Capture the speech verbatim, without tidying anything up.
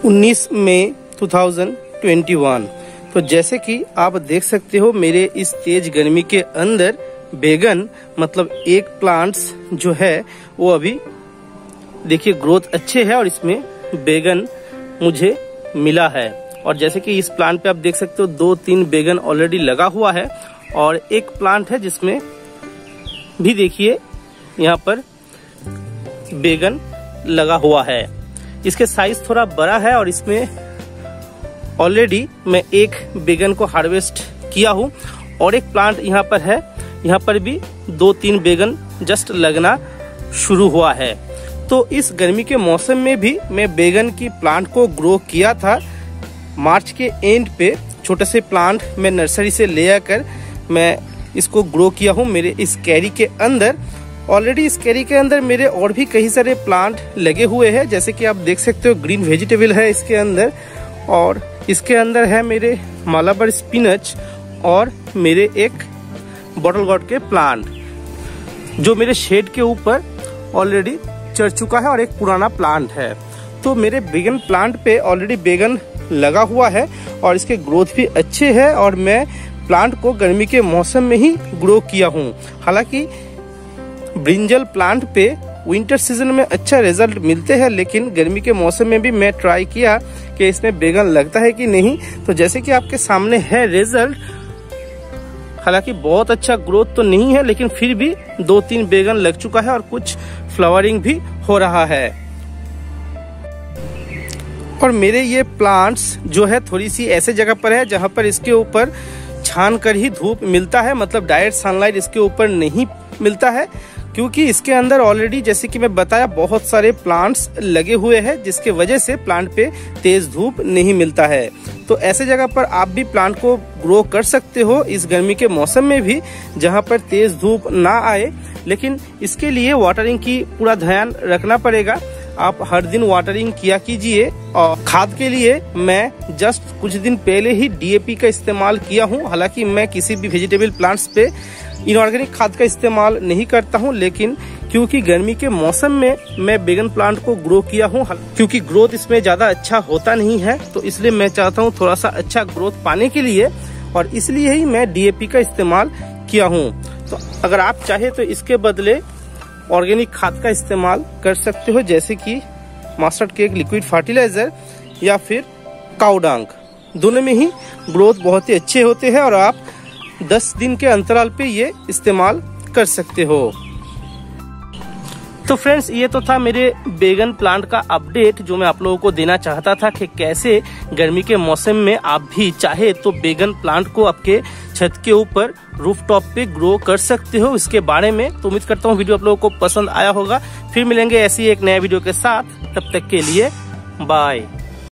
उन्नीस मई दो हज़ार इक्कीस। तो जैसे कि आप देख सकते हो मेरे इस तेज गर्मी के अंदर बैगन मतलब एक प्लांट्स जो है वो अभी देखिए ग्रोथ अच्छे है और इसमें बैगन मुझे मिला है। और जैसे कि इस प्लांट पे आप देख सकते हो दो तीन बैगन ऑलरेडी लगा हुआ है और एक प्लांट है जिसमें भी देखिए यहाँ पर बैगन लगा हुआ है। इसके साइज थोड़ा बड़ा है और इसमें ऑलरेडी मैं एक बैगन को हार्वेस्ट किया हूँ और एक प्लांट यहाँ पर है, यहाँ पर भी दो तीन बैगन जस्ट लगना शुरू हुआ है। तो इस गर्मी के मौसम में भी मैं बैगन की प्लांट को ग्रो किया था। मार्च के एंड पे छोटे से प्लांट मैं नर्सरी से ले आकर मैं इसको ग्रो किया हूँ मेरे इस कैरी के अंदर। ऑलरेडी इस कैरी के अंदर मेरे और भी कई सारे प्लांट लगे हुए हैं, जैसे कि आप देख सकते हो ग्रीन वेजिटेबल है इसके अंदर और इसके अंदर है मेरे मालाबार स्पिनच और मेरे एक बॉटल गॉड के प्लांट जो मेरे शेड के ऊपर ऑलरेडी चढ़ चुका है और एक पुराना प्लांट है। तो मेरे बैगन प्लांट पे ऑलरेडी बैगन लगा हुआ है और इसके ग्रोथ भी अच्छे है और मैं प्लांट को गर्मी के मौसम में ही ग्रो किया हूँ। हालांकि ब्रिंजल प्लांट पे विंटर सीजन में अच्छा रिजल्ट मिलते हैं, लेकिन गर्मी के मौसम में भी मैं ट्राई किया कि इसमें बैगन लगता है कि नहीं। तो जैसे कि आपके सामने है रिजल्ट, हालांकि बहुत अच्छा ग्रोथ तो नहीं है लेकिन फिर भी दो तीन बैगन लग चुका है और कुछ फ्लावरिंग भी हो रहा है। और मेरे ये प्लांट्स जो है थोड़ी सी ऐसे जगह पर है जहां पर इसके ऊपर छान कर ही धूप मिलता है, मतलब डायरेक्ट सनलाइट इसके ऊपर नहीं मिलता है, क्योंकि इसके अंदर ऑलरेडी जैसे कि मैं बताया बहुत सारे प्लांट्स लगे हुए हैं जिसके वजह से प्लांट पे तेज धूप नहीं मिलता है। तो ऐसे जगह पर आप भी प्लांट को ग्रो कर सकते हो इस गर्मी के मौसम में भी जहां पर तेज धूप ना आए, लेकिन इसके लिए वाटरिंग की पूरा ध्यान रखना पड़ेगा। आप हर दिन वाटरिंग किया कीजिए। और खाद के लिए मैं जस्ट कुछ दिन पहले ही डी ए पी का इस्तेमाल किया हूँ। हालांकि मैं किसी भी वेजिटेबल प्लांट्स पे इनऑर्गेनिक खाद का इस्तेमाल नहीं करता हूँ, लेकिन क्योंकि गर्मी के मौसम में मैं बैगन प्लांट को ग्रो किया हूँ, क्योंकि ग्रोथ इसमें ज्यादा अच्छा होता नहीं है तो इसलिए मैं चाहता हूँ थोड़ा सा अच्छा ग्रोथ पाने के लिए और इसलिए ही मैं डी ए पी का इस्तेमाल किया हूँ। तो अगर आप चाहे तो इसके बदले ऑर्गेनिक खाद का इस्तेमाल कर सकते हो, जैसे कि मास्टर्ड केक लिक्विड फर्टिलाइजर या फिर काऊ डांग। दोनों में ही ग्रोथ बहुत ही अच्छे होते हैं और आप दस दिन के अंतराल पे ये इस्तेमाल कर सकते हो। तो फ्रेंड्स ये तो था मेरे बैगन प्लांट का अपडेट जो मैं आप लोगों को देना चाहता था कि कैसे गर्मी के मौसम में आप भी चाहे तो बैगन प्लांट को आपके छत के ऊपर रूफटॉप पे ग्रो कर सकते हो। इसके बारे में तो उम्मीद करता हूँ वीडियो आप लोगों को पसंद आया होगा। फिर मिलेंगे ऐसी एक नया वीडियो के साथ, तब तक के लिए बाय।